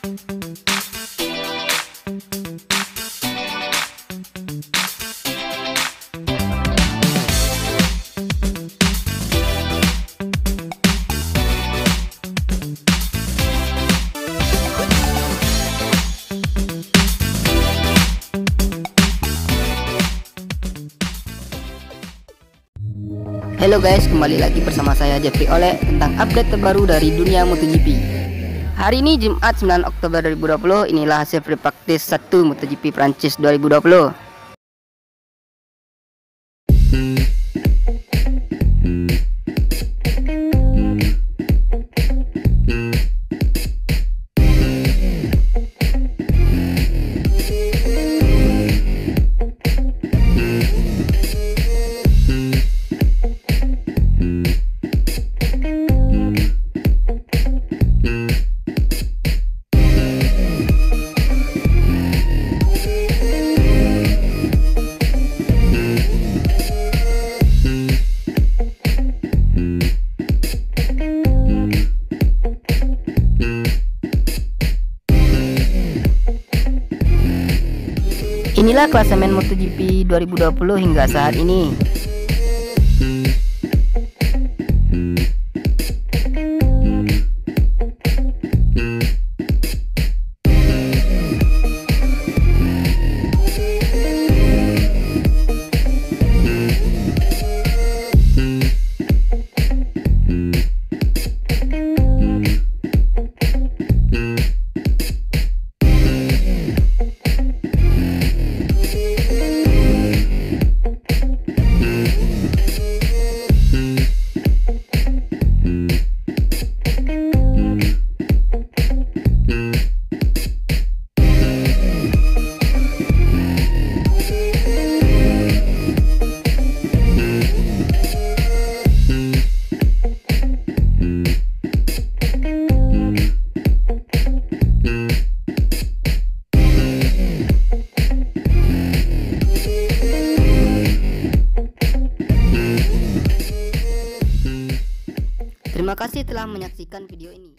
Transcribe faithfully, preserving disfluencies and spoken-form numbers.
Halo guys, kembali lagi bersama saya Jeffrey Oleh tentang update terbaru dari dunia MotoGP. Hari ini Jumat sembilan Oktober dua ribu dua puluh, inilah hasil free practice satu MotoGP Prancis dua ribu dua puluh. Inilah klasemen MotoGP dua ribu dua puluh hingga saat ini. Terima kasih telah menyaksikan video ini.